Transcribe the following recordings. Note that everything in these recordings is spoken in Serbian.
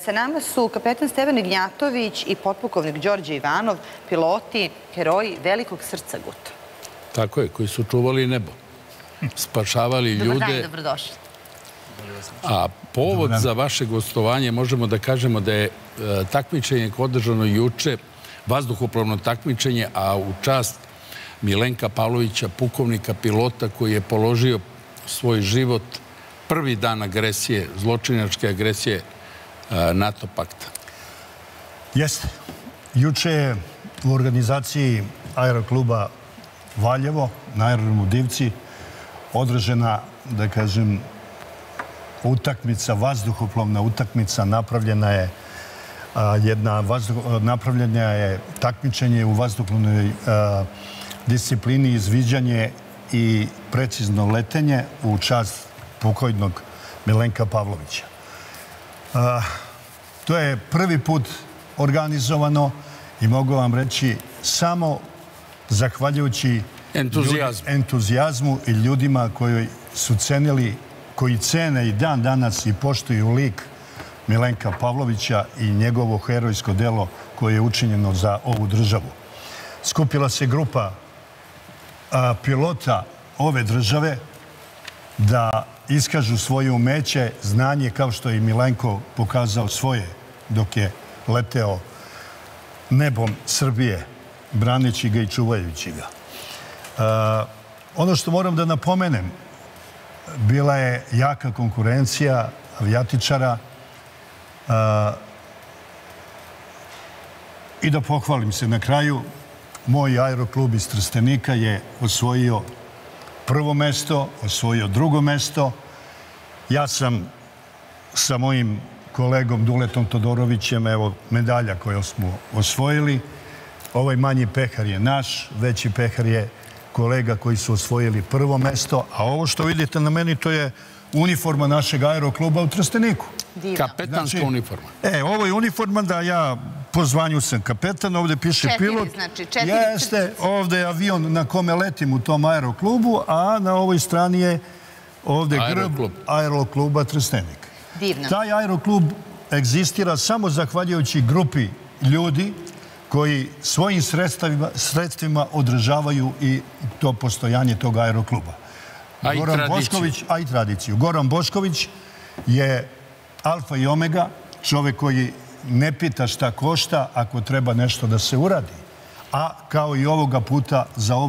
Sa nama su kapetan Stevan Ignjatović i potpukovnik Đorđe Ivanov, piloti, heroji velikog srca Guta. Tako je, koji su čuvali nebo, spašavali ljude. Dobar dan, dobrodošli. A povod za vaše gostovanje možemo da kažemo da je takmičenje održano juče, vazduhoplovno takmičenje, a u čast Milenka Pavlovića, pukovnika pilota koji je položio svoj život prvi dan agresije, zločinačke agresije NATO pakta. Jeste. Juče je u organizaciji aerokluba Valjevo na aerodromu Divci održana, da kažem, utakmica, vazduhoplovna utakmica. Napravljena je takmičenje u vazduhoplovnoj disciplini izviđanje i precizno letenje u čast pokojnog Milenka Pavlovića. To je prvi put organizovano i mogu vam reći samo zahvaljujući entuzijazmu i ljudima koji su cenili, koji cene i dan danas i poštuju lik Milenka Pavlovića i njegovo herojsko delo koje je učinjeno za ovu državu. Skupila se grupa pilota ove države da iskažu svoje umeće, znanje, kao što je i Milenko pokazao svoje dok je leteo nebom Srbije, braneći ga i čuvajući ga. Ono što moram da napomenem, bila je jaka konkurencija avijatičara i da pohvalim se na kraju, moj aeroklub iz Trstenika je osvojio prvo mesto, osvojio drugo mesto. Ja sam sa mojim kolegom Duletom Todorovićem, evo medalja koju smo osvojili. Ovaj manji pehar je naš, veći pehar je kolega koji su osvojili prvo mesto, a ovo što vidite na meni to je uniforma našeg aerokluba u Trsteniku. Kapetanska uniforma. Ovo je uniforma da ja po zvanju sam kapetan, ovdje piše pilot. Jeste, ovdje je avion na kome letim u tom aeroklubu, a na ovoj strani je ovdje grb aerokluba Trstenik. Divno. Taj aeroklub egzistira samo zahvaljujući grupi ljudi koji svojim sredstvima održavaju i to postojanje tog aerokluba. A i tradiciju. Goran Bošković je alfa i omega, čovjek koji ne pita šta košta ako treba nešto da se uradi. A kao i ovoga puta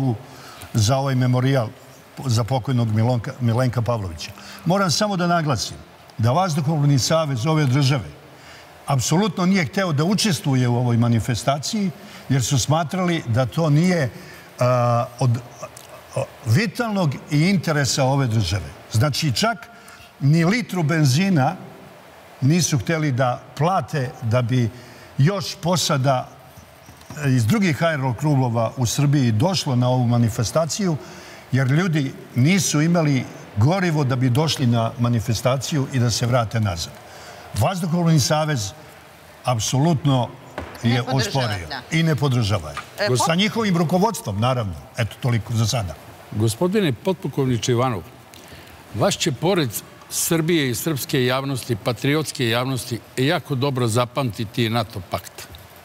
za ovaj memorijal za pokojnog Milenka Pavlovića. Moram samo da naglasim da Vazduhoplovni savez ove države apsolutno nije hteo da učestvuje u ovoj manifestaciji, jer su smatrali da to nije od vitalnog i interesa ove države. Znači, čak ni litru benzina nisu hteli da plate da bi još posada iz drugih aeroklubova u Srbiji došlo na ovu manifestaciju, jer ljudi nisu imali gorivo da bi došli na manifestaciju i da se vrate nazad. Vazduhoplovni savez apsolutno je osporio i ne podržava je. Sa njihovim rukovodstvom, naravno. Eto, toliko za sada. Gospodine potpukovniče Ivanov, vas će pored Srbije i srpske javnosti, patriotske javnosti, jako dobro zapamtiti NATO pakt.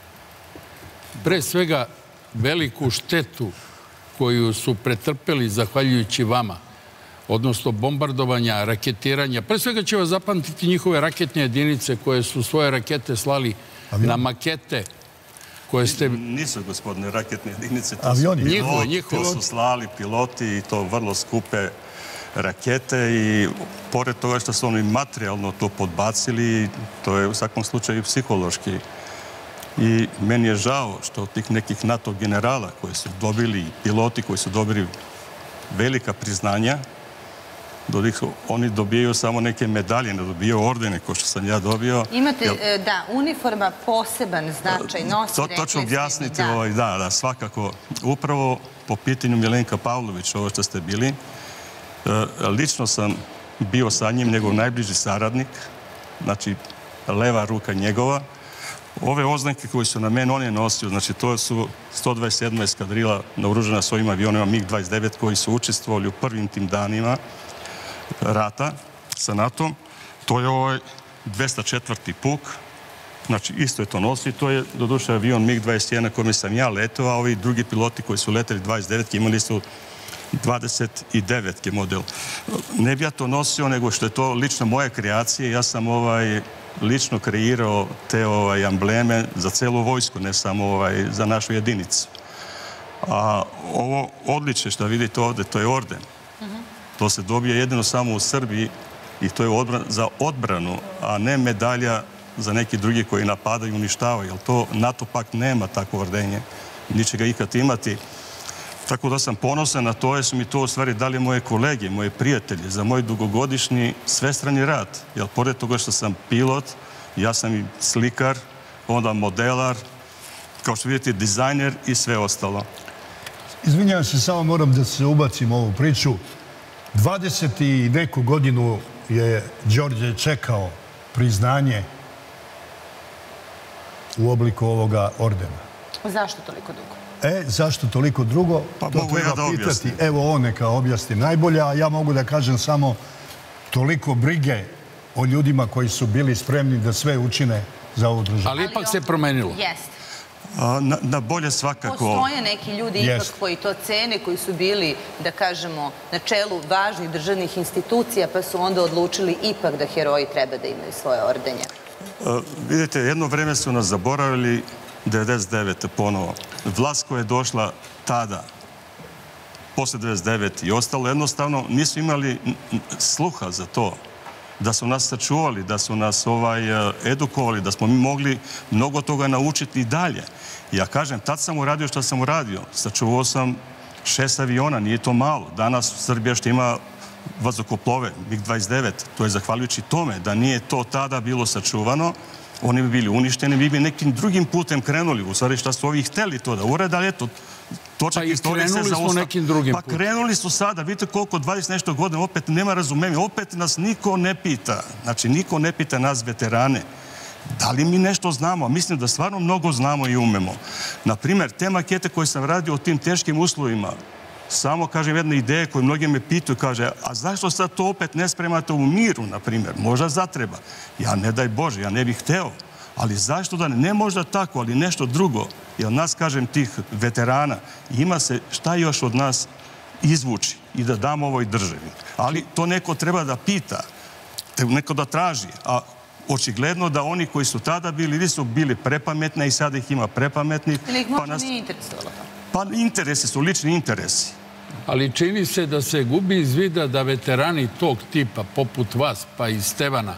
Pre svega, veliku štetu koju su pretrpeli zahvaljujući vama, odnosno bombardovanja, raketiranja. Pre svega će vas zapamtiti njihove raketne jedinice koje su svoje rakete slali na makete koje ste... Nisu, gospodine, raketne jedinice. To su slali piloti i to vrlo skupe rakete i pored toga što su oni materijalno to podbacili, to je u svakom slučaju psihološki. I meni je žao što tih nekih NATO generala koji su dobili, piloti koji su dobili velika priznanja, oni dobijaju samo neke medalje, ne dobijaju ordene kao što sam ja dobio. Imate, da, uniforma poseban značaj nosi. To ću objasniti, da, svakako. Upravo po pitanju Milenka Pavlovića, ovo što ste bili, lično sam bio sa njim, njegov najbliži saradnik, znači leva ruka njegova. Ove oznake koje su na mene, on je nosio, znači to su 127. eskadrila naoružana svojim avionima MiG-29 koji su učestvovali u prvim tim danima rata sa NATO-om. To je ovaj 204. puk Znači, isto je to nosi. To je, doduše, avion MiG-21 na kome sam ja letao, a ovi drugi piloti koji su leteli 29 imali su 29 model. Ne bi ja to nosio, nego što je to lično moja kreacija. Ja sam lično kreirao te ambleme za celu vojsku, ne samo za našu jedinicu. A ovo odličje što vidite ovde, to je orden. To se dobije jedino samo u Srbiji i to je za odbranu, a ne medalja za neki drugi koji napadaju i uništavaju. Jer to NATO pakt nema takvo ordenje. Niće ga ikad imati. Tako da sam ponosan na to, jer su mi to u stvari dali moje kolege, moje prijatelje, za moj dugogodišnji svestrani rad. Jer pored toga što sam pilot, ja sam i slikar, onda modelar, kao što vidite, dizajner i sve ostalo. Izvinjavam se, samo moram da se ubacim u ovu priču. 20 i neku godinu je Đorđe čekao priznanje u obliku ovoga ordena. Zašto toliko dugo? Zašto toliko dugo? Pa to mogu ja da treba pitati. objasnim. Evo on neka objasni najbolje, a ja mogu da kažem samo toliko brige o ljudima koji su bili spremni da sve učine za ovu državu. Ali ipak se promenilo. Jeste. Na bolje svakako. Postoje neki ljudi ipak koji to cene, koji su bili, da kažemo, na čelu važnih državnih institucija, pa su onda odlučili ipak da heroji treba da imaju svoje ordenje. Vidite, jedno vreme su nas zaboravili, 99. ponovo. Vlast koja je došla tada, posle 99. i ostalo, jednostavno nisu imali sluha za to. Da su nas sačuvali, da su nas edukovali, da smo mi mogli mnogo toga naučiti i dalje. Ja kažem, tad sam uradio što sam uradio. Sačuvao sam 6 aviona, nije to malo. Danas Srbija što ima vazduhoplove, MiG-29, to je zahvaljujući tome da nije to tada bilo sačuvano, oni bi bili uništeni, bi nekim drugim putem krenuli. U stvari šta su ovi hteli to da urede, ali eto, točak istorije se zaostao. Pa i krenuli smo nekim drugim putem. Pa krenuli su sada, vidite koliko 20 nešto godina, opet nema razumenja, opet nas niko ne pita. Znači, niko ne pita nas veterane. Da li mi nešto znamo? Mislim da stvarno mnogo znamo i umemo. Naprimjer, te makete koje sam radio u tim teškim uslovima, samo, kažem, jedna ideja koju mnogi me pitaju, kaže, a zašto sad to opet ne spremate u miru, na primjer? Možda zatreba. Ja, ne daj Bože, ja ne bih hteo. Ali zašto da ne možda tako, ali nešto drugo? Jer nas, kažem, tih veterana, ima se šta još od nas izvuči i da damo ovoj državi. Ali to neko treba da pita, neko da traži. A očigledno da oni koji su tada bili, ili su bili prepametni i sada ih ima prepametnih. Ili ih možda nije interesovalo? Pa interesi su lični interesi. Ali čini se da se gubi iz vida da veterani tog tipa, poput vas, pa i Stevana,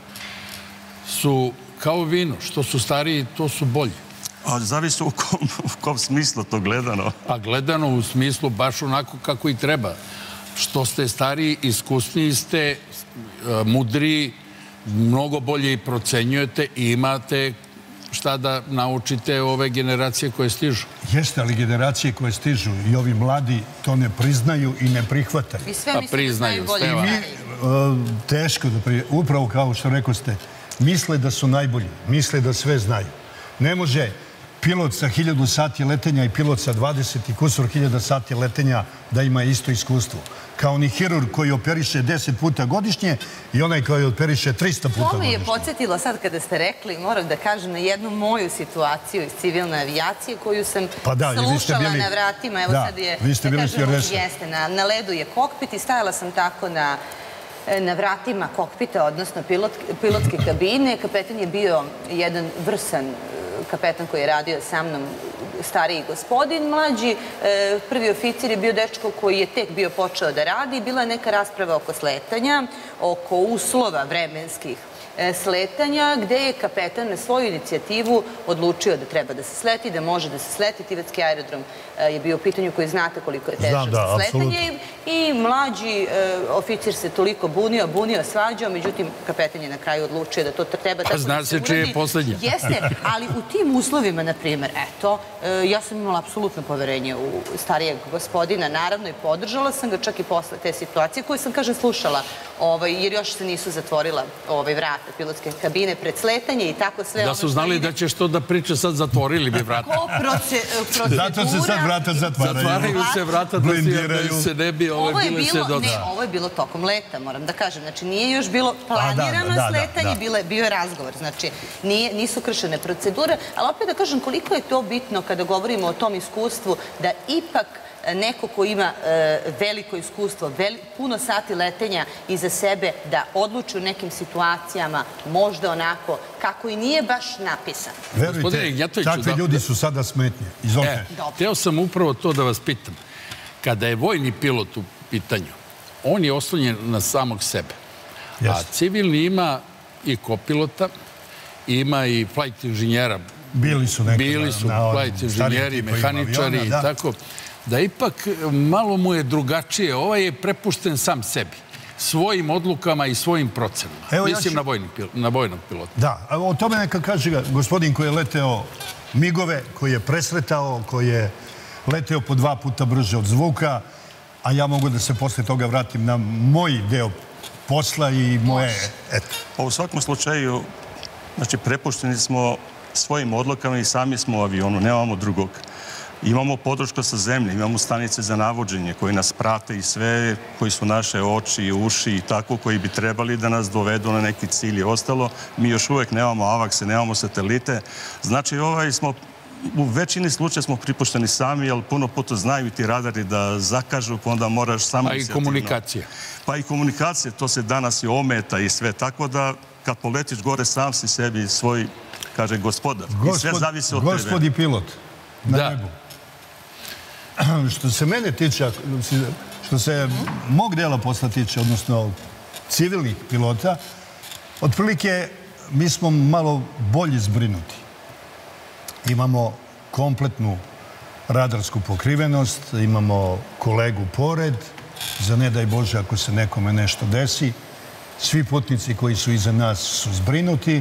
su kao vino. Što su stariji, to su bolji. A zavisi u kom smislu to gledano? Pa gledano u smislu baš onako kako i treba. Što ste stariji, iskusniji ste, mudriji, mnogo bolje i procenjujete i imate šta da naučite ove generacije koje stižu. Jeste, ali generacije koje stižu i ovi mladi to ne priznaju i ne prihvataju. I sve misle da znaju bolje. Teško da priznaju. Upravo kao što rekoste, misle da su najbolji, misle da sve znaju. Ne može pilot sa 1000 sati letenja i pilot sa 20 i kusur 1000 sati letenja da ima isto iskustvo. Kao ni hirurg koji operiše 10 puta godišnje i onaj koji operiše 300 puta godišnje. To me je podsjetilo sad kada ste rekli, moram da kažem, na jednu moju situaciju iz civilne avijacije koju sam slušala na vratima. Evo sad je, vi ste bili stjuardesa. Jeste, na ledu je kokpit i stajala sam tako na vratima kokpita, odnosno pilotske kabine. Kapetan je bio jedan vrsan kapetan koji je radio sa mnom, stariji gospodin, mlađi. Prvi oficir je bio dečko koji je tek bio počeo da radi. Bila je neka rasprava oko sletanja, oko uslova vremenskih sletanja, gde je kapetan na svoju inicijativu odlučio da treba da se sleti, da može da se sleti. Tivetski aerodrom je bio u pitanju koji znate koliko je težak za sletanje. I mlađi oficir se toliko bunio, svađao, međutim, kapetan je na kraju odlučio da to treba tako da se uradi. Zna se čije je poslednje. Jeste, ali u tim uslovima, na primjer, eto, ja sam imala apsolutno poverenje u starijeg gospodina, naravno, i podržala sam ga čak i posle te situacije koju sam, kažem, slušala, jer još se nisu zatvorila vrata pilotske kabine pred sletanje i tako sve. Da su znali da ćeš to da priča, sad zatvorili bi vrata. Procedura... Zato se sad vrata zatvaraju. Zatvaraju se vrata da se ne bi bile se doda. Ne, ovo je bilo tokom leta, moram da kažem. Znači, nije još bilo planirano sletanje, bio je razgovor. Znači, nisu kršene procedure, ali opet da kažem koliko je to bitno kada govorimo o tom iskustvu, da ipak neko ko ima veliko iskustvo, puno sati letenja iza sebe, da odluči u nekim situacijama, možda onako, kako i nije baš napisano. Verujte, takvi ljudi su sada smetnje. Izvolite. Hteo sam upravo to da vas pitam. Kada je vojni pilot u pitanju, on je oslonjen na samog sebe. A civilni ima i kopilota, ima i flight inženjera. Bili su flight inženjeri, mehaničari i tako. Da ipak malo mu je drugačije. Ovaj je prepušten sam sebi. Svojim odlukama i svojim procenama. Mislim na vojnog pilota. Da, o tome neka kaže gospodin koji je leteo migove, koji je presretao, koji je leteo po 2 puta brže od zvuka, a ja mogu da se posle toga vratim na moj deo posla i moje... U svakom slučaju, znači, prepušteni smo svojim odlukama i sami smo u avionu, nemamo drugog. Imamo podršku sa zemlje, imamo stanice za navođenje koji nas prate i sve, koji su naše oči, uši i tako, koji bi trebali da nas dovedu na neki cilj i ostalo. Mi još uvek nemamo avakse, nemamo satelite. Znači, u većini slučaja smo pripušteni sami, ali puno puta znaju ti radari da zakažu, pa onda moraš samo... Pa i komunikacija. Pa i komunikacija, to se danas i ometa i sve, tako da kad poletiš gore sam si sebi svoj, kaže, gospodar. I sve zavisi od tebe. Gospodi pilot na nebu. Što se mene tiče, što se mog dela posla tiče, odnosno civilnih pilota, otprilike mi smo malo bolje zbrinuti. Imamo kompletnu radarsku pokrivenost, imamo kolegu pored, za ne daj Bože ako se nekome nešto desi. Svi putnici koji su iza nas su zbrinuti.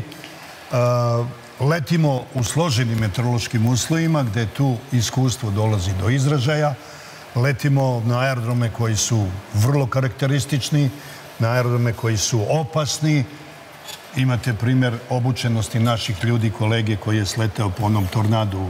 Letimo u složenim meteorološkim uslovima gde tu iskustvo dolazi do izražaja. Letimo na aerodrome koji su vrlo karakteristični, na aerodrome koji su opasni. Imate primjer obučenosti naših ljudi, kolege koji je sleteo po onom tornadu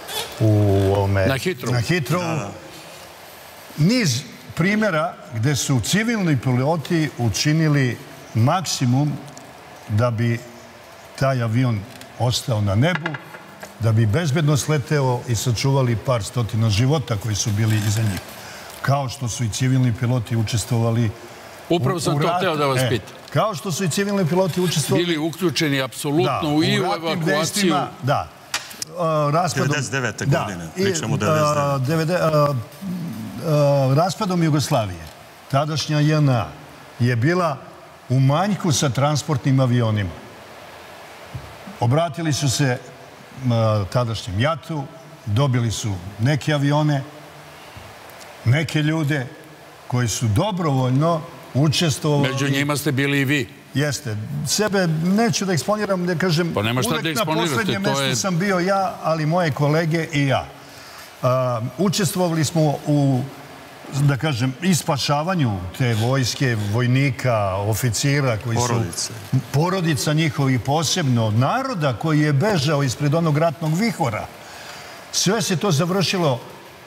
na Hitrovu. Niz primjera gde su civilni piloti učinili maksimum da bi taj avion ostao na nebu, da bi bezbedno sleteo i sačuvali par stotina života koji su bili iza njih. Kao što su i civilni piloti učestvovali u ratu. Upravo sam to hteo da vas pitam. Kao što su i civilni piloti učestvovali... Bili uključeni apsolutno i u evakuaciju. Da. 99. godine. Pričamo 99. Raspadom Jugoslavije, tadašnja JNA je bila u manjku sa transportnim avionima. Obratili su se tadašnjem JAT-u, dobili su neke avione, neke ljude koji su dobrovoljno učestvovali... Među njima ste bili i vi. Jeste. Sebe neću da eksponiram, da kažem... Pa nema šta da eksponirate, uvek na poslednjem mestu sam bio ja, ali moje kolege i ja. Učestvovali smo u, da kažem, ispašavanju te vojske, vojnika, oficira koji su... Porodica njihovi posebno, naroda koji je bežao ispred onog ratnog vihora. Sve se to završilo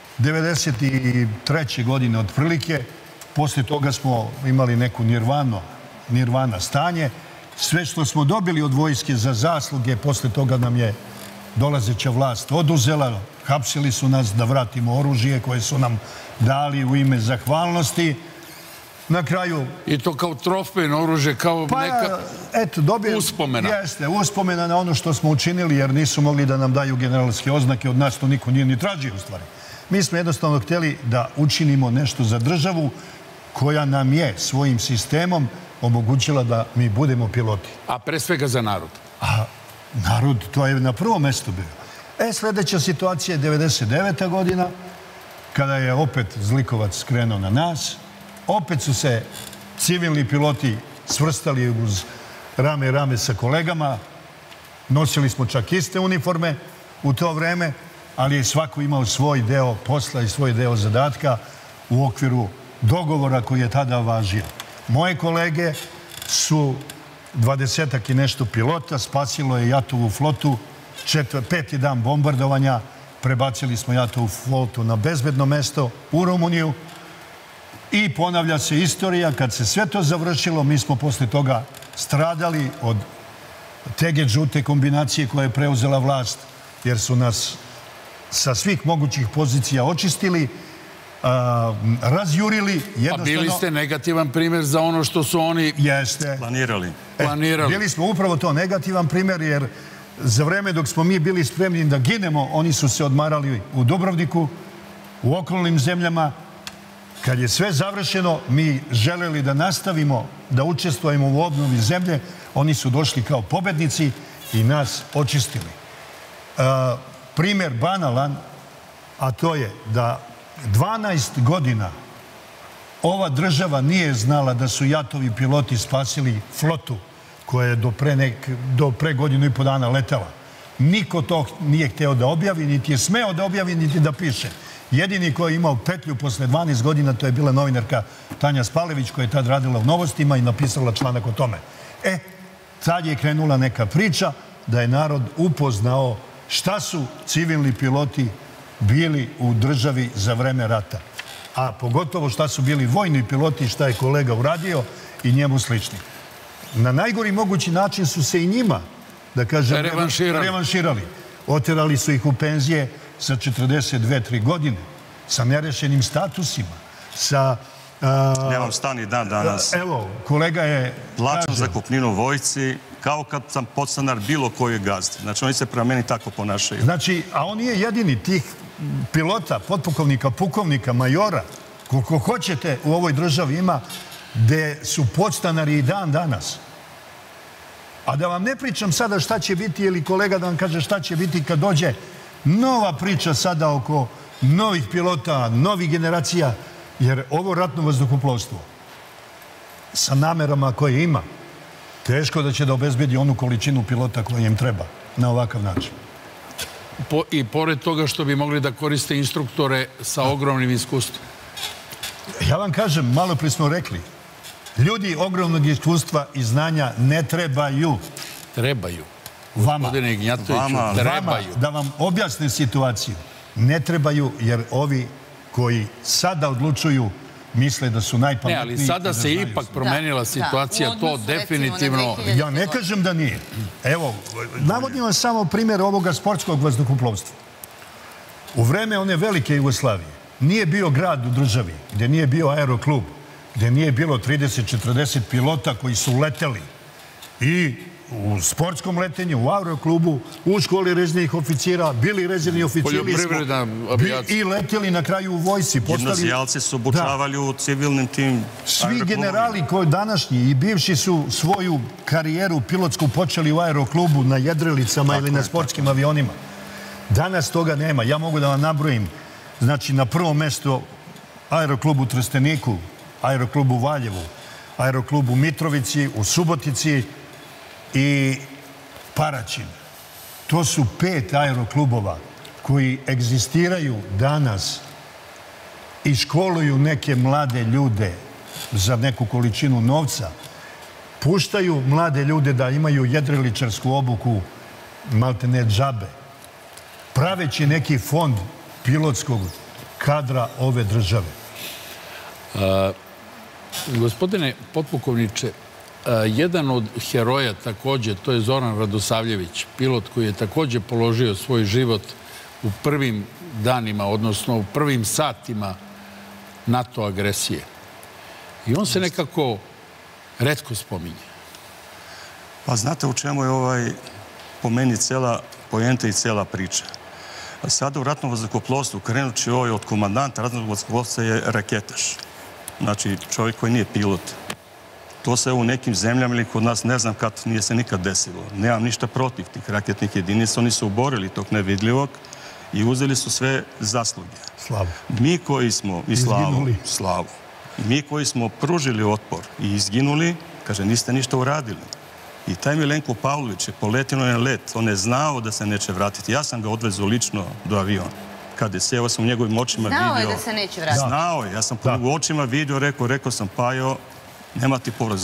93. godine otprilike. Posle toga smo imali neku nirvana stanje. Sve što smo dobili od vojske za zasluge, posle toga nam je dolazeća vlast oduzela. Hapsili su nas da vratimo oružje koje su nam dali u ime zahvalnosti. Na kraju... I to kao trofejno oružje, kao neka uspomena. Jeste, uspomena na ono što smo učinili, jer nisu mogli da nam daju generalske oznake. Od nas to niko nije ni tražio, u stvari. Mi smo jednostavno htjeli da učinimo nešto za državu koja nam je svojim sistemom omogućila da mi budemo piloti. A pre svega za narod? A narod, to je na prvom mjestu bio. Sljedeća situacija je 99. godina, kada je opet zlikovac krenuo na nas. Opet su se civilni piloti svrstali uz rame sa kolegama. Nosili smo čak iste uniforme u to vreme. ali je svako imao svoj deo posla i svoj deo zadatka u okviru dogovora koji je tada važio. Moje kolege su 20-ak i nešto pilota, spasilo je Jatovu flotu, 5. dan bombardovanja, prebacili smo Jatovu flotu na bezbedno mesto u Rumuniju i ponavlja se istorija. Kad se sve to završilo, mi smo posle toga stradali od te žute kombinacije koja je preuzela vlast, jer su nas sa svih mogućih pozicija očistili, razjurili. Pa bili ste negativan primjer za ono što su oni planirali. Bili smo upravo to negativan primjer, jer za vreme dok smo mi bili spremni da ginemo, oni su se odmarali u Dubrovniku, u okolnim zemljama. Kad je sve završeno, mi želeli da nastavimo da učestvujemo u obnovi zemlje, oni su došli kao pobednici i nas očistili. Primjer banalan, a to je da 12 godina ova država nije znala da su Jatovi piloti spasili flotu koja je do pre godinu i po dana letela. Niko to nije hteo da objavi, niti je smeo da objavi, niti da piše. Jedini koji je imao petlju posle 12 godina, to je bila novinarka Tanja Spalević, koja je tad radila u Novostima i napisala članak o tome. Tad je krenula neka priča da je narod upoznao šta su civilni piloti bili u državi za vreme rata. A pogotovo šta su bili vojni piloti i šta je kolega uradio i njemu slični. Na najgori mogući način su se i njima, da kažem, revanširali. Oterali su ih u penzije sa 42-3 godine, sa nerešenim statusima, sa... Nemam stan i dan danas. Evo, kolega je... Plaćam zakupninu vojsci, kao kad sam podstanar bilo koje gazde. Znači, oni se prema meni tako ponašaju. Znači, a on nije jedini tih pilota, potpukovnika, pukovnika, majora, koliko hoćete u ovoj državi ima, gde su podstanari i dan danas. A da vam ne pričam sada šta će biti, ili kolega da vam kaže šta će biti kad dođe nova priča sada oko novih pilota, novih generacija, jer ovo ratno vazduhoplovstvo sa namerama koje ima, teško da će da obezbedi onu količinu pilota koja im treba na ovakav način. I pored toga što bi mogli da koriste instruktore sa ogromnim iskustvom. Ja vam kažem, malo prije smo rekli, ljudi ogromnog iskustva i znanja ne trebaju. Trebaju. Vama. Gospodine Ignjatoviću, trebaju. Da vam objasne situaciju. Ne trebaju, jer ovi koji sada odlučuju misle da su najpametniji. Ne, ali sada se ipak promenila situacija, to definitivno... Ja ne kažem da nije. Evo, navodim vam samo primjer ovoga sportskog vazduhoplovstva. U vreme one velike Jugoslavije nije bio grad u državi gdje nije bio aeroklub, gdje nije bilo 30-40 pilota koji su leteli i u sportskom letenju, u aeroklubu, u školi rezervnih oficira, bili rezervni oficiri i leteli na kraju u vojsci. Gimnazijalci su obučavali u civilnim tim svi generali koji današnji i bivši su svoju karijeru pilotsku počeli u aeroklubu na jedrelicama ili na sportskim avionima. Danas toga nema. Ja mogu da vam nabrojim. Znači, na prvom mjestu aeroklubu Trsteniku, aeroklubu Valjevu, aeroklubu Mitrovici, u Subotici i Paraćin. To su 5 aeroklubova koji egzistiraju danas i školuju neke mlade ljude za neku količinu novca. Puštaju mlade ljude da imaju jedriličarsku obuku maltene džabe, praveći neki fond pilotskog kadra ove države. Gospodine potpukovniče, jedan od heroja također, to je Zoran Radosavljević, pilot koji je također položio svoj život u prvim danima, odnosno u prvim satima NATO agresije. I on se nekako retko spominje. Pa znate u čemu je po meni cela poenta i cela priča. Sada u ratnom vazduhoplovstvu, krenući od komandanta ratnog vazduhoplovstva je raketaš. Znači čovjek koji nije pilot. To se u nekim zemljama ili kod nas ne znam kad nije se nikad desilo. Nemam ništa protiv tih raketnih jedinica. Oni su uborili tog nevidljivog i uzeli su sve zasluge. Slavu. Mi koji smo, i slavu, mi koji smo pružili otpor i izginuli, kaže, niste ništa uradili. I taj Milenko Pavlović je poletio na let. On je znao da se neće vratiti. Ja sam ga odvezao lično do aviona. Kad je seo, sam u njegovim očima vidio... Znao je da se neće vratiti. Znao je. Ja sam po njegovim očima vidio, rekao sam, Pajo, nema ti povrat.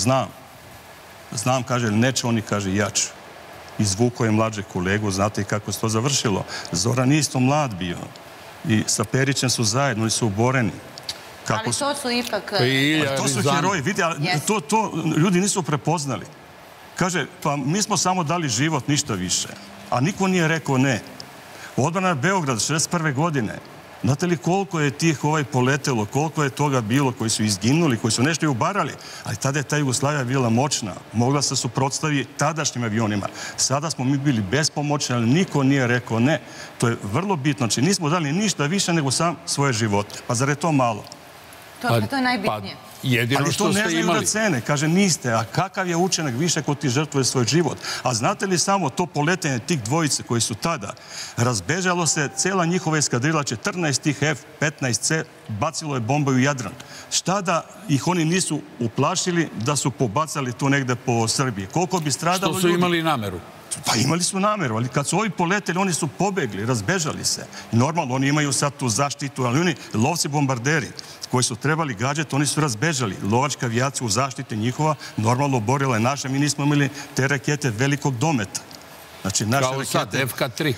Znam, kaže, neće oni, kaže, jaču. Izvukao je mlađe kolegu, znate i kako se to završilo. Zoran isto mlad bio. I sa Perićem su zajedno, oni su uboreni. Ali to su ipak... To su heroji, vidi, to ljudi nisu prepoznali. Kaže, pa mi smo samo dali život, ništa više. A niko nije rekao ne. Odbrana Beograd, 61. godine. Znate li koliko je tih poletelo, koliko je toga bilo, koji su izginuli, koji su nešto i ubarali. Ali tada je ta Jugoslavija bila moćna. Mogla se suprotstaviti tadašnjim avionima. Sada smo mi bili bespomoćni, ali niko nije rekao ne. To je vrlo bitno. Znači, nismo dali ništa više nego sam svoje živote. Pa zar je to malo? To je najbitnije. Jedino što ste imali. Ali to ne znaju da cene. Kaže, niste. A kakav je učinak više ko ti žrtvuje svoj život? A znate li samo to poletenje tih dvojice koji su tada razbežalo se, cela njihova eskadrila, 14 tih F-15C, bacilo je bombe u Jadran. Šta da ih oni nisu uplašili da su pobacali tu negde po Srbiji? Koliko bi stradalo ljudi? Što su imali nameru? Pa imali su nameru, ali kad su ovi poleteli, oni su pobegli, razbežali se. I normalno, oni imaju sad tu zaštitu, ali oni lovci bombarderi koji su trebali gađati, oni su razbežali. Lovačka avijacija u zaštiti njihova normalno borila je naše. Mi nismo imali te rakete velikog dometa. Znači, naše kao sad, FK-3.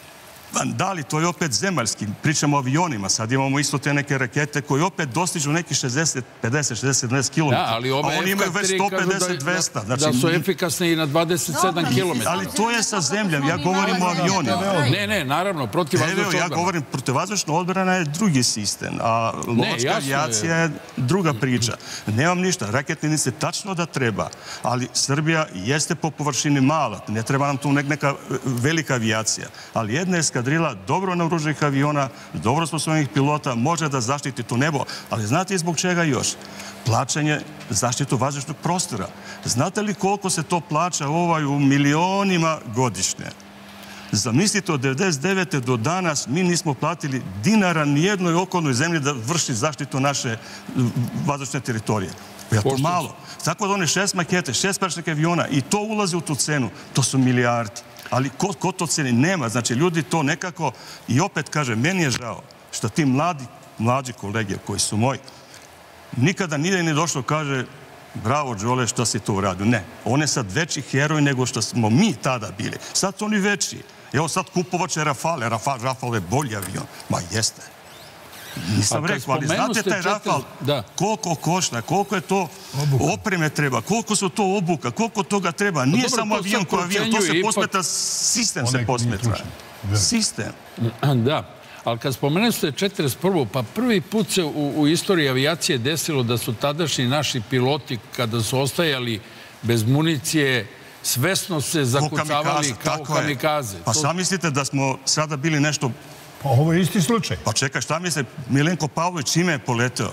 Da li, to je opet zemaljski. Pričamo o avionima. Sad imamo isto te neke rakete koje opet dostižu nekih 50, 60 km. Da, ali ove FK-3 kažu da su efikasne i na 27 km. Ali to je sa zemljom. Ja govorim o avionima. Ne, naravno, protivvazdušna odbrana. Ja govorim, protivvazdušna odbrana je drugi sistem, a lovačka avijacija je druga priča. Nemam ništa. Raketnice tačno da treba, ali Srbija jeste po površini mala. Ne treba nam tu neka velika avijacija. Ali jedna je dobro naoružanih aviona, dobro sposobnih pilota, može da zaštiti to nebo. Ali znate zbog čega još? Plaćanje zaštitu vazdušnog prostora. Znate li koliko se to plaća u milionima godišnje? Zamislite, od 1999. do danas mi nismo platili dinara nijednoj okolnoj zemlji da vrši zaštitu naše vazdušne teritorije. Je to malo? Tako da one 6 makete, 6 prašnih aviona i to ulazi u tu cenu. To su milijardi. Ali ko to ceni? Nema. Znači, ljudi to nekako... I opet, kaže, meni je žao što ti mlađi kolege koji su moji nikada nije ni došlo, kaže, bravo, Đole, što si to uradio. Ne. On je sad veći heroj nego što smo mi tada bili. Sad su oni veći. Evo sad kupovače Rafale. Rafale je bolji avion. Ma jeste. Nisam rekao, ali znate taj Rafal koliko košta, koliko je to opreme treba, koliko su to obuka, koliko toga treba. Nije samo avion ko avion, to se posmetra, sistem se posmetra. Sistem. Da, ali kad spomenete 41. pa prvi put se u istoriji avijacije desilo da su tadašnji naši piloti, kada su ostajali bez municije, svesno se zakucavali kao kamikaze. Pa sam mislite da smo sada bili nešto... Pa ovo je isti slučaj. Pa čekaj, šta misle, Milenko Pavlović čime je poleteo?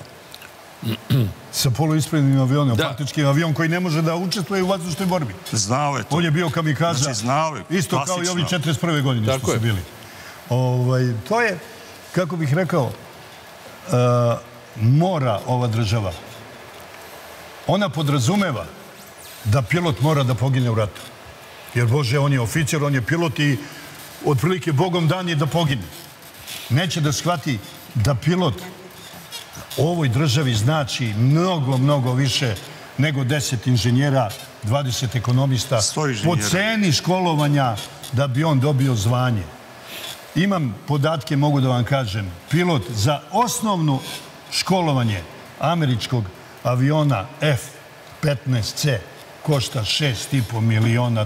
Sa poluisprednim avionom, faktički avion koji ne može da učestvuje u vazdušnoj borbi. Znao je to. On je bio kamikaza. Znači, znao je. Isto kao i ovi 41. godine što su bili. To je, kako bih rekao, mora ova država. Ona podrazumeva da pilot mora da pogine u ratu. Jer, Bože, on je oficir, on je pilot i otprilike Bogom dan je da pogine. Neće da shvati da pilot ovoj državi znači mnogo, mnogo više nego 10 inženjera, 20 ekonomista po ceni školovanja da bi on dobio zvanje. Imam podatke, mogu da vam kažem. Pilot za osnovno školovanje američkog aviona F-15C košta $6,5 miliona.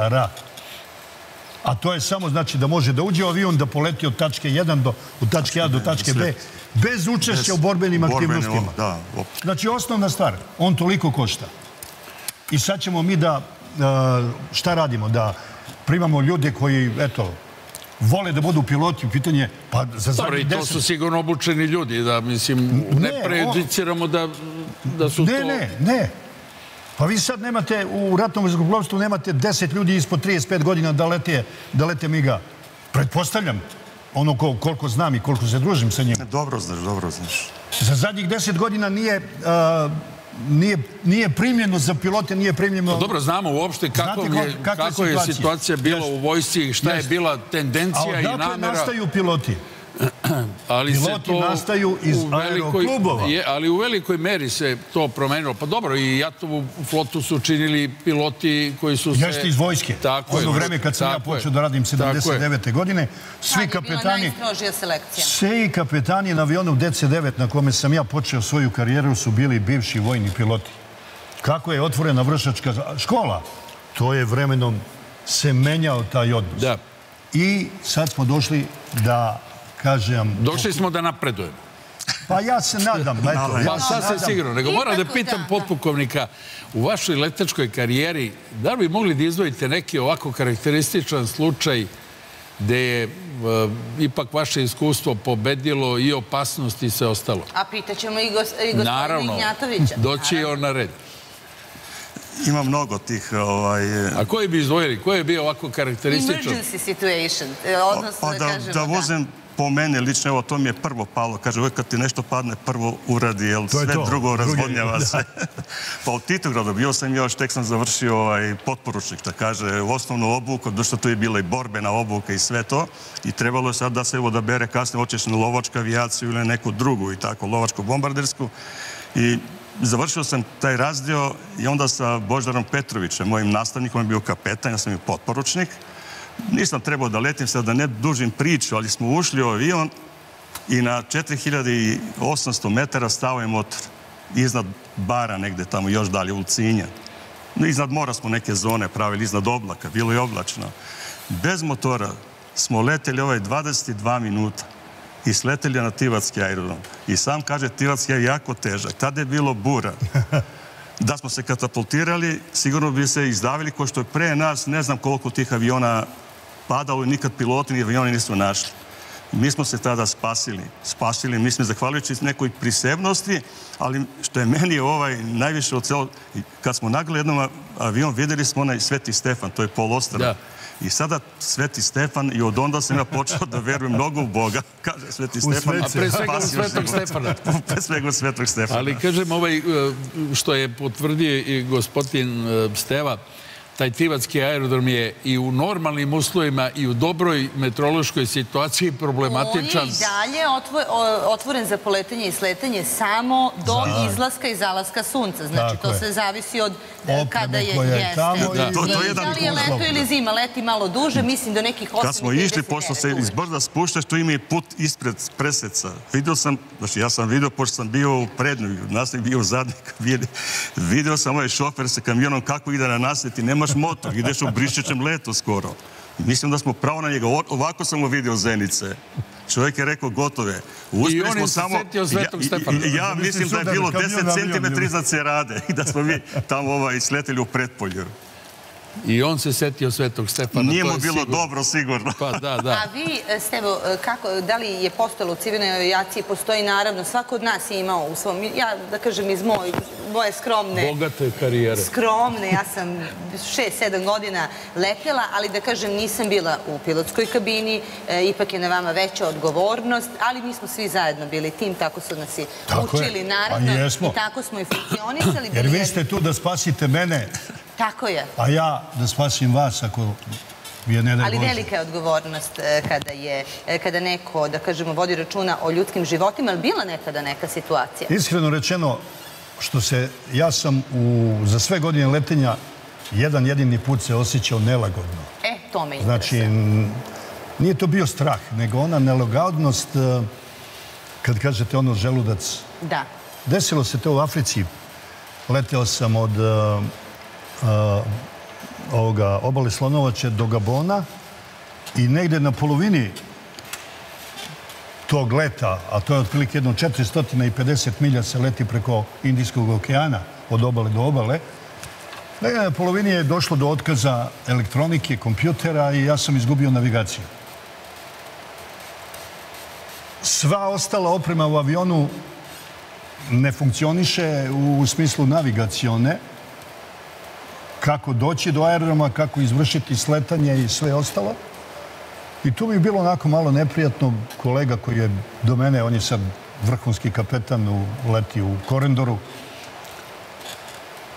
A to je samo znači da može da uđe u avion, da poleti od tačke 1 u tačke A do tačke B, bez učešća u borbenim aktivnostima. Znači, osnovna stvar, on toliko košta. I sad ćemo mi da, šta radimo? Da primamo ljude koji, eto, vole da budu piloti, pitanje, pa za zadnjih 10... To su sigurno obučeni ljudi, da, mislim, ne prejudiciramo da su to... Ne. Pa vi sad nemate, u ratnom vazduhoplovstvu nemate 10 ljudi ispod 35 godina da lete miga. Pretpostavljam, ono koliko znam i koliko se družim sa njim. Dobro znaš. Za zadnjih 10 godina nije nije primljeno za pilote, nije primljeno... Dobro, znamo uopšte kako je situacija bila u vojsci, šta je bila tendencija i namera... A odakle nastaju piloti? Piloti nastaju iz aeroklubova. Ali u velikoj meri se to promenilo. Pa dobro, i Jatovu flotu su činili piloti koji su se... Jeste iz vojske. Ono vreme kad sam ja počeo da radim 79. godine, svi kapetani... Kad je bila najstrožija selekcija. Svi kapetani na avionu DC-9 na kome sam ja počeo svoju karijeru su bili bivši vojni piloti. Kako je otvorena vršačka škola, to je vremenom se menjao taj odnos. Da. I sad smo došli da... Došli smo da napredujemo. Pa ja se nadam. Pa sasvim sigurno. Nego moram da pitam potpukovnika, u vašoj letačkoj karijeri, da li bi mogli da izdvojite neki ovako karakterističan slučaj gde je ipak vaše iskustvo pobedilo i opasnost i sve ostalo? A pitaćemo i gospodina Ignjatovića. Doći je on na red. Ima mnogo tih... A koji bi izdvojili? Koji je bio ovako karakterističan? Emergency situation. Da vozim po mene lično, evo, to mi je prvo palo. Kaže, uvijek kad ti nešto padne, prvo uradi, jer sve drugo razvodnjava se. Pa u Titogradu bio sam još, tek sam završio potporučnik, da kaže, u osnovnu obuku, došto tu je bila i borbena obuka i sve to. I trebalo je sad da se odabere kasnije, hoćeš na lovačku avijaciju ili neku drugu i tako, lovačku bombardersku. I završio sam taj razdeo i onda sa Boždarom Petrovićem, mojim nastavnikom, je bio kapetan, ja sam bio potporučnik. Nisam trebao da letim sad, da ne dužim priču, ali smo ušli u avion i na 4800 metara stao je motor. Iznad bara negde tamo, još dalje, Ulcinja. Iznad mora smo neke zone pravili, iznad oblaka, bilo je oblačno. Bez motora smo leteli 22 minuta i sleteli na Tivatski aerodrom. I sam kaže, Tivatski je jako težak. Tada je bilo bura. Da smo se katapultirali, sigurno bi se izdavili, ko što je pre nas, ne znam koliko tih aviona padalo i nikad piloti ni avioni nisu našli. Mi smo se tada spasili, mi smo zahvaljujući nekoj prisebnosti, ali što je meni najviše od celog, kad smo nagledali jednom avion, vidjeli smo onaj Sveti Stefan, to je poluostrvo. I sada Sveti Stefan, i od onda sam ja počeo da verujem mnogo u Boga, kaže Sveti Stefan. A pre svega u Svetog Stefana. Pre svega u Svetog Stefana. Ali kažem, što je potvrdio i gospodin Steva, taj Tivatski aerodrom je i u normalnim uslovima i u dobroj meteorološkoj situaciji problematičan. On je i dalje otvoren za poletanje i sletanje samo do izlaska i zalaska sunca. Znači, to se zavisi od kada je jeste. Da li je leto ili zima, leti malo duže, mislim do nekih 8 i 30 Kad smo išli, pošto se iz brda spuštaš, tu ima i put ispred preseca. Vidio sam, znači ja sam vidio, pošto sam bio u prednju, nastavnik bio u zadnik, vidio sam ovaj šofer sa kamionom kako ide na nasvet i nemaš motor, ideš u brišćećem letu skoro. Mislim da smo pravo na njega. Ovako sam mu vidio zenice. Čovjek je rekao gotove. I on je se setio Svetog Stefana. Ja mislim da je bilo 10 centimetri iznad Cerade i da smo mi tamo sleteli u Pretpolju. I on se setio Svetog Stefana. Nije mu bilo dobro, sigurno. Pa da. A vi, Stevo, da li je postojalo u civilnoj avijaciji? Postoji, naravno, svako od nas je imao u svom, ja da kažem iz moje skromne... Bogate karijere. Skromne, ja sam 6-7 godina letjela, ali da kažem nisam bila u pilotskoj kabini, ipak je na vama veća odgovornost, ali mi smo svi zajedno bili tim, tako su nas i učili, naravno, i tako smo i funkcionisali. Jer vi ste tu da spasite mene. Tako je. A ja da spasim vas ako je ne da je Bože. Ali velika je odgovornost kada neko, da kažemo, vodi računa o ljudskim životima, ali bila nekada neka situacija? Iskreno rečeno, ja sam za sve godine letenja jedan jedini put se osjećao nelagodno. To me interesuje. Znači, nije to bio strah, nego ona nelagodnost, kad kažete ono želudac. Da. Desilo se to u Africi. Leteo sam od obale Slonovače do Gabona i negde na polovini tog leta, a to je otprilike jedno 450 milja se leti preko Indijskog okeana od obale do obale, negde na polovini je došlo do otkaza elektronike, kompjutera i ja sam izgubio navigaciju. Sva ostala oprema u avionu ne funkcioniše u smislu navigacione, kako doći do aerodroma, kako izvršiti sletanje i sve ostalo. I tu mi je bilo onako malo neprijatno. Kolega koji je do mene, on je sad vrhunski kapetan, leti u Korendoru.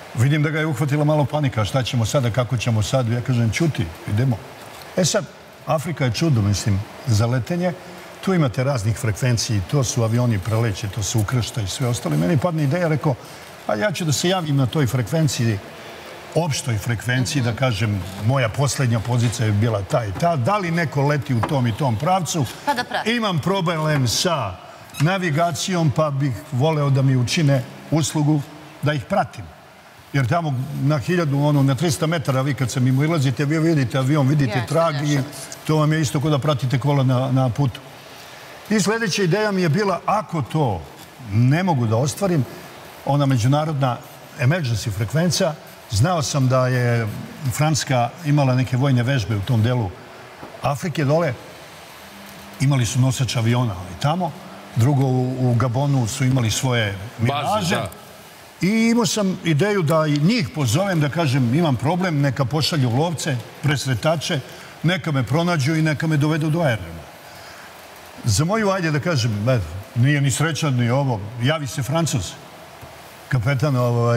Vidim da ga je uhvatila malo panika. Šta ćemo sada, kako ćemo sad? Ja kažem, čuti, idemo. Sad, Afrika je čudo, mislim, za letenje. Tu imate raznih frekvenciji, to su avioni preleće, to su ukršta i sve ostalo. Meni padne ideja, rekao, a ja ću da se javim na toj frekvenciji, opštoj frekvenciji, da kažem, moja posljednja pozicija je bila ta i ta. Da li neko leti u tom i tom pravcu? Pa da prati. Imam problem sa navigacijom, pa bih voleo da mi učine uslugu da ih pratim. Jer tamo na 1000, na 300 metara, vi kad se mimo ilazite, vi vidite avion, vidite trag i to vam je isto kao da pratite kola na putu. I sljedeća ideja mi je bila, ako to ne mogu da ostvarim, ona međunarodna emergency frekvencija, znao sam da je Francuska imala neke vojne vežbe u tom delu Afrike dole, imali su nosač aviona i tamo, drugo u Gabonu su imali svoje miraže. I imao sam ideju da i njih pozovem, da kažem, imam problem, neka pošalju lovce, presretače, neka me pronađu i neka me dovedu do aerodroma. Za moju, ajde da kažem, nije ni srećan ni ovo, javi se Francuz, kapetan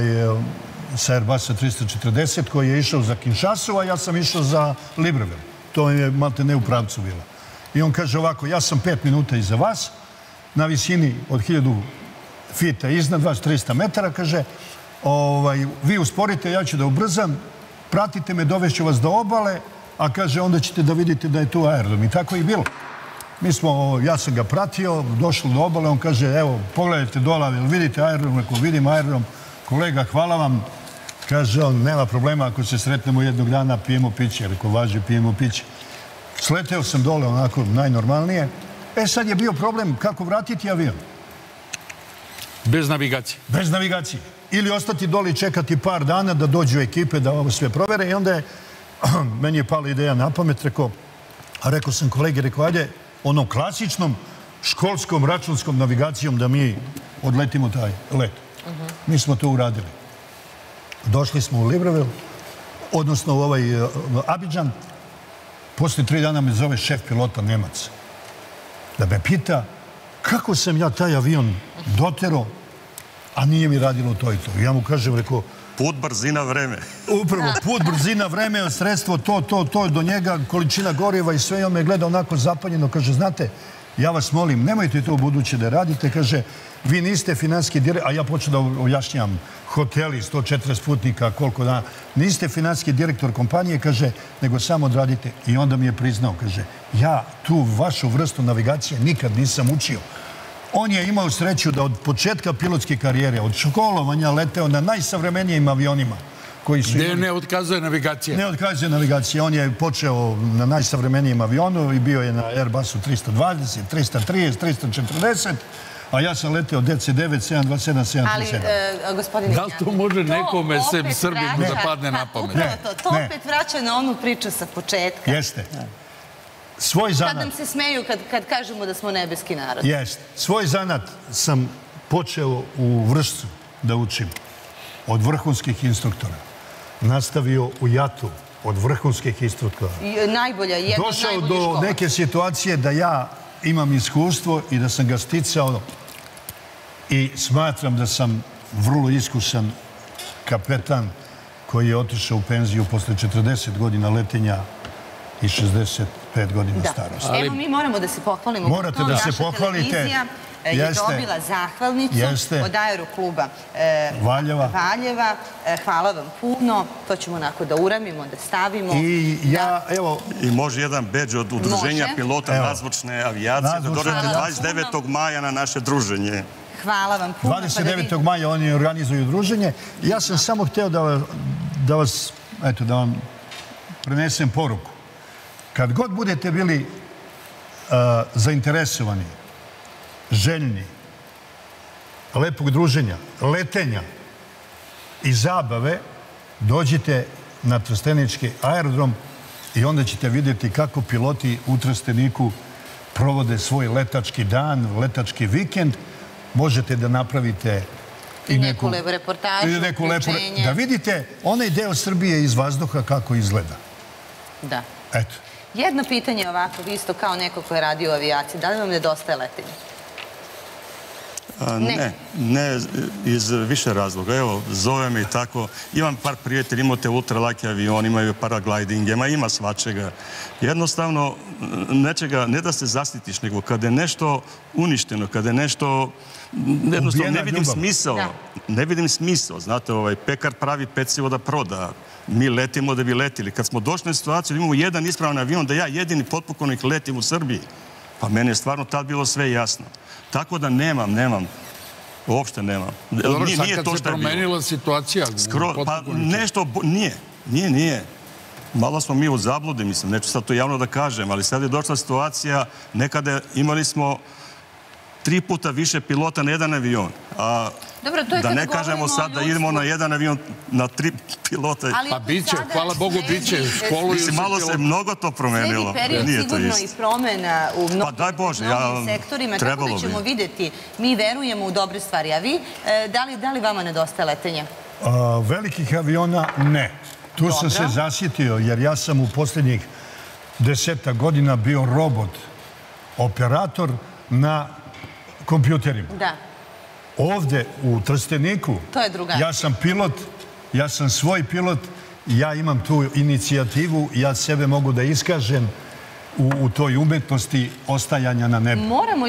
sa Airbusa 340, koji je išao za Kinshasu, a ja sam išao za Libreville. To je malte ne u pravcu bilo. I on kaže ovako, ja sam 5 minuta iza vas, na visini od 1000 fita iznad vas, 300 metara, kaže, vi usporite, ja ću da ubrzam, pratite me, dovešću vas do obale, a kaže, onda ćete da vidite da je tu aerodrom. I tako i bilo. Ja sam ga pratio, došli do obale, on kaže, evo, pogledajte dole, jel vidite aerodrom? Rekao, vidim aerodrom, kolega, hvala vam. Kaže on, nema problema, ako se sretnemo jednog dana, pijemo piće. Rekao, važi, pijemo piće. Sleteo sam dole, onako, najnormalnije. Sad je bio problem kako vratiti avion. Bez navigacije. Bez navigacije. Ili ostati dole i čekati par dana da dođu ekipe da ovo sve provere. I onda je, meni je pala ideja na pamet, rekao sam kolegi, rekao, ajde, onom klasičnom školskom računskom navigacijom da mi odletimo taj let. Mi smo to uradili. Došli smo u Libreville, odnosno u Abidjan. Poslije 3 dana me zove šef pilota Nemac da me pita kako sam ja taj avion doterao, a nije mi radilo to i to. Ja mu kažem, rekao... Put, brzina, vreme. Upravo, put, brzina, vreme, sredstvo, to, do njega, količina goriva i sve. I on me gleda onako zapanjeno, kaže, znate, ja vas molim, nemojte to u buduće da radite, kaže, vi niste finansijski direktor, a ja počeo da objašnjam hoteli, 140 putnika, koliko dana, niste finansijski direktor kompanije, kaže, nego samo odradite. I onda mi je priznao, kaže, ja tu vašu vrstu navigacije nikad nisam učio. On je imao sreću da od početka pilotske karijere, od školovanja leteo na najsavremenijim avionima. Gde ne otkazuje navigacija? Ne otkazuje navigacija. On je počeo na najsavremenijem avionu i bio je na Airbusu 320, 330, 340, a ja sam leteo DC-9, 727, 737. Ali, gospodine... Da li to može nekome sem Srbinu da padne na pamet? To opet vraća na onu priču sa početka. Jeste. Svoj zanat... Kad nam se smeju kad kažemo da smo nebeski narod. Jeste. Svoj zanat sam počeo u Vršcu da učim od vrhunskih instruktora. Nastavio u Jatu od vrhunskih instruktora. Najbolja, jedna od najboljih škola. Došao do neke situacije da ja imam iskustvo i da sam ga sticao i smatram da sam vrlo iskusan kapetan koji je otišao u penziju posle 40 godina letenja i 65 godina starosti. Evo, mi moramo da se pohvalimo. Morate da se pohvalite. Televizija je dobila zahvalnicu od Aerokluba Valjeva. Hvala vam puno. To ćemo onako da uramimo, da stavimo. I može jedan bedž od Udruženja pilota nadzvučne avijacije da dođete 29. maja na naše druženje. Hvala vam puno. 29. maja oni organizuju druženje. Ja sam samo hteo da vam prenesem poruku. Kad god budete bili zainteresovani, željni, lepog druženja, letenja i zabave, dođite na Trstenički aerodrom i onda ćete vidjeti kako piloti u Trsteniku provode svoj letački dan, letački vikend. Možete da napravite i neku reportažu, pričenje. Da vidite onaj deo Srbije iz vazduha kako izgleda. Da. Eto. Jedno pitanje ovako, vi isto kao neko ko je radio u avijaciji. Da li vam nedostaje letenje? Ne iz više razloga. Evo, zove me i tako. Imam par prijatelja, imate ultralaki avion, imaju paragliding, ima svačega. Jednostavno, nečega, ne da se zasitiš, nego kada je nešto uništeno, kada je nešto... Jednostavno, ne vidim smisao. Ne vidim smisao. Znate, pekar pravi pecivo da proda. Mi letimo da bi letili. Kad smo došli na situaciju da imamo jedan ispravan avion, da ja jedini potpukovnik letim u Srbiji, pa meni je stvarno tad bilo sve jasno. Tako da nemam. Uopšte nemam. Dobro, sad kad se promenila situacija u pa nešto... Nije. Malo smo mi u zabludi, mislim. Neću sad to javno da kažem, ali sad je došla situacija, nekada imali smo 3 puta više pilota na jedan avion. Da ne kažemo sad da idemo na jedan avion na 3 pilota. Pa biće, hvala Bogu, biće. Malo se mnogo to promenilo. Sledi period sigurno i promena u mnogim sektorima, tako da ćemo vidjeti. Mi verujemo u dobre stvari. A vi, da li vama nedostaje letenja? Velikih aviona ne. Tu sam se zasjetio, jer ja sam u posljednjih 10 godina bio robot operator na kompjuterima. Da. Ovde, u Trsteniku, ja sam pilot, ja sam svoj pilot, ja imam tu inicijativu, ja sebe mogu da iskažem u toj umetnosti ostajanja na nebu. Moramo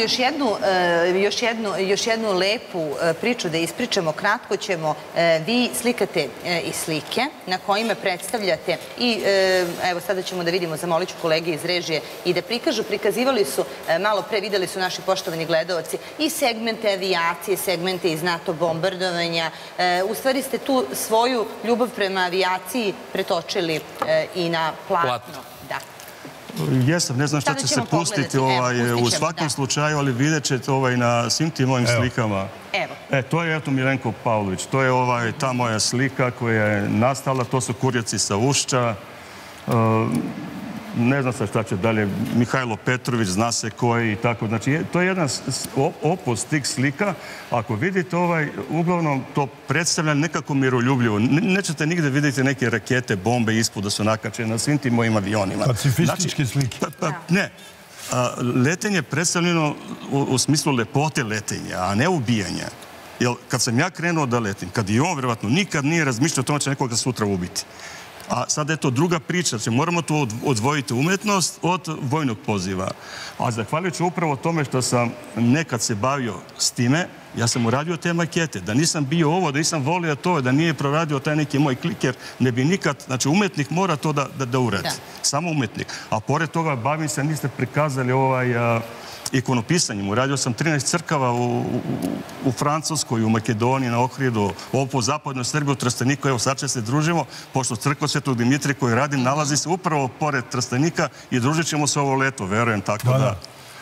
još jednu lepu priču da ispričamo. Kratko ćemo. Vi slikate i slike na kojima predstavljate i evo sada ćemo da vidimo, zamolit ću kolege iz režije i da prikažu. Prikazivali su, malo pre videli su naši poštovani gledaoci i segmente avijacije, segmente iz NATO bombardovanja. U stvari ste tu svoju ljubav prema avijaciji pretočili i na platno. Da. Jesam, ne znam šta će se pustiti u svakom slučaju, ali vidjet ćete na svim tim mojim slikama. To je Milenko Pavlović, to je ta moja slika koja je nastala, to su kurjaci sa Ušća. Ne znam sad šta će dalje, Mihajlo Petrović, zna se koji i tako. Znači, to je jedan opus tih slika. Ako vidite uglavnom to predstavlja nekako miroljubljivo. Nećete nigde vidjeti neke rakete, bombe ispod da su nakačene na svim tim mojim avionima. Pacifističke slike. Ne. Letenje je predstavljeno u smislu lepote letenja, a ne ubijanja. Jer kad sam ja krenuo da letim, kad i on vjerovatno nikad nije razmišljao o tome će nekoga sutra ubiti. A sada je to druga priča. Moramo tu odvojiti umetnost od vojnog poziva. A zahvaljujući upravo tome što sam nekad se bavio s time, ja sam uradio te makete. Da nisam bio ovo, da nisam volio to, da nije proradio taj neki moj kliker, ne bi nikad... Znači, umetnik mora to da uradi. Samo umetnik. A pored toga, bavim se, niste prikazali ikonopisanjem. Uradio sam 13 crkava u Francuskoj, u Makedoniji, na Ohridu, ovo po zapadnoj Srbiji, u Trsteniku. Evo, sad će se družimo, pošto crkva Svetog Dimitrija koju radim nalazi se upravo pored Trstenika i družit ćemo se ovo leto, verujem, tako da...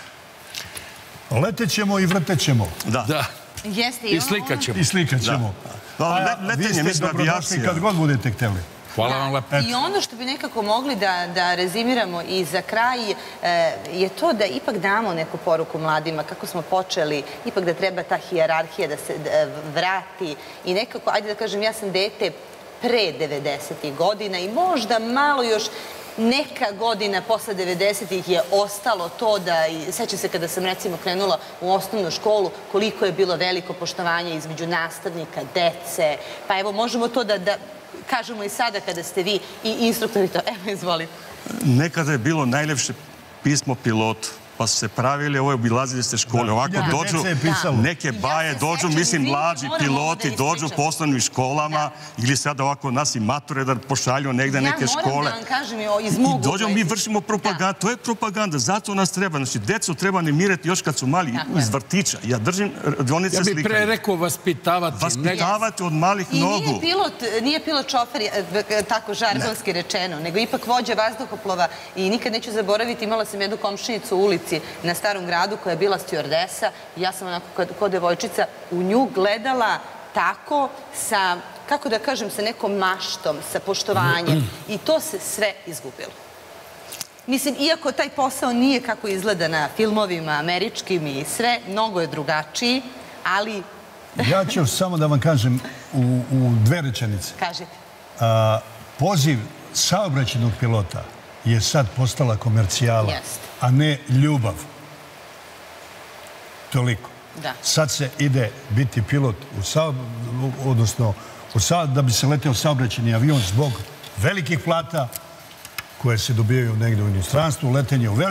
Letećemo i vrtećemo. Da. I slikaćemo. I slikaćemo. Vi ste dobrodošli kad god budete htjeli. Hvala vam lepo. I ono što bi nekako mogli da rezimiramo i za kraj je to da ipak damo neku poruku mladima kako smo počeli, ipak da treba ta hijerarhija da se vrati i nekako, ajde da kažem, ja sam dete pre 90. godina i možda malo još neka godina posle 90-ih je ostalo to da, sećam se kada sam recimo krenula u osnovnu školu, koliko je bilo veliko poštovanje između nastavnika, dece, pa evo možemo to da kažemo i sada kada ste vi i instruktori to. Evo, izvolite. Nekada je bilo najljepše pismo pilotu. Pa su se pravili, obilazili ste škole. Ovako dođu neke baje, dođu, mislim, mlađi piloti, dođu u poslovnim školama ili sad ovako nas i mature da pošalju negde neke škole. Ja moram da vam kažem iz mog ugla. I dođu, mi vršimo propagandu. To je propaganda, zato nas treba. Znači, decu treba animirati još kad su mali iz vrtića. Ja držim radionice slikanja. Ja bih pre rekao vaspitavati. Vaspitavati od malih nogu. I nije pilot šofer, tako žargonski rečeno, nego ipak vođa vazduhoplova i nikad neću zaboraviti, imala sam jednu komšinicu u ulici na Starom gradu koja je bila stjuardesa. Ja sam onako kao devojčica u nju gledala tako sa, kako da kažem, sa nekom maštom, sa poštovanjem. I to se sve izgubilo. Mislim, iako taj posao nije kako izgleda na filmovima američkim i sve, mnogo je drugačiji, ali... Ja ću samo da vam kažem u 2 rečenice. Kažite. Poziv saobraćajnog pilota je sad postala komercijala, a ne ljubav. Toliko. Sad se ide biti pilot odnosno da bi se leteo saobraćajni avion zbog velikih plata koje se dobijaju negdje u inostranstvu, letenje u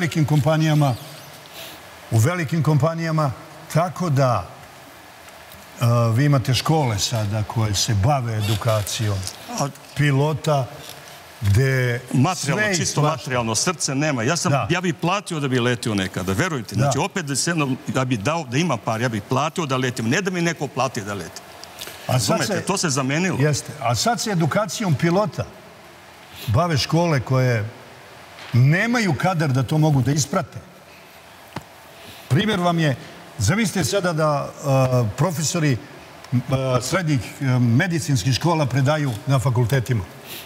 velikim kompanijama, tako da vi imate škole sada koje se bave edukacijom pilota, gde materijalno, čisto materijalno, srce nema. Ja bih platio da bi letio nekada, verujte. Znači, opet da bi dao, da ima par, ja bih platio da letim. Ne da mi neko plati da letim. Razumete, to se zamenilo. Jeste. A sad se edukacijom pilota bave škole koje nemaju kadar da to mogu da isprate. Primjer vam je, zamislite sada da profesori srednjih medicinskih škola predaju na fakultetima.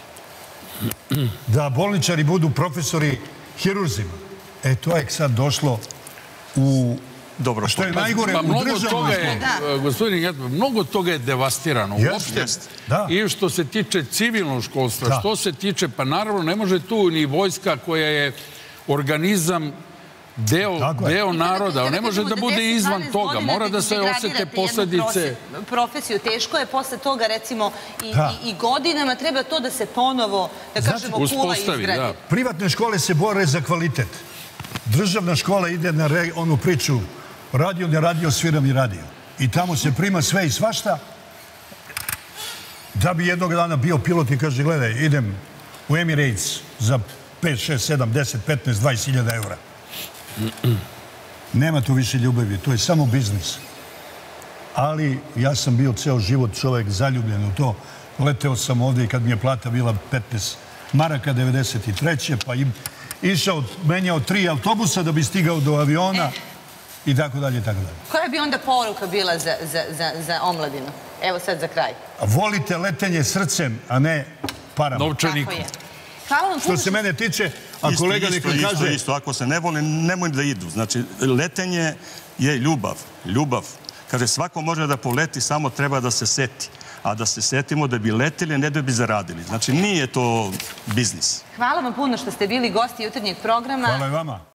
Da bolničari budu profesori hirurzima. To je sad došlo u... Dobro, što je najgore u državnoj školi. Gospodin Getman, mnogo toga je devastirano. Uopšte. I što se tiče civilnog školstva, što se tiče, pa naravno ne može tu ni vojska koja je organizam, deo naroda. Ne može da bude izvan toga. Mora da se osete posledice. Profesiju teško je posle toga, recimo, i godinama treba to da se ponovo, da kažemo, kula izgradi. Privatne škole se bore za kvalitet. Državna škola ide na onu priču radio, ne radio, sviram i radio. I tamo se prima sve i svašta da bi jednog dana bio pilot i kaže, gledaj, idem u Emirates za 5, 6, 7, 10, 15, 20 hiljada eura. Nema tu više ljubavi, to je samo biznis. Ali ja sam bio ceo život čovjek zaljubljen u to. Leteo sam ovdje i kad mi je plata bila 15 maraka 93. pa išao, menjao 3 autobusa da bi stigao do aviona i tako dalje, i tako dalje. Koja bi onda poruka bila za omladinu? Evo sad za kraj. Volite letenje srcem, a ne parama. Novčanikom. Što se mene tiče, a kolega neka kaže... Isto, ako se ne voli, nemoj da idu. Znači, letenje je ljubav. Ljubav. Kaže, svako može da poleti, samo treba da se seti. A da se setimo da bi leteli, ne da bi zaradili. Znači, nije to biznis. Hvala vam puno što ste bili gosti jutarnjeg programa. Hvala i vama.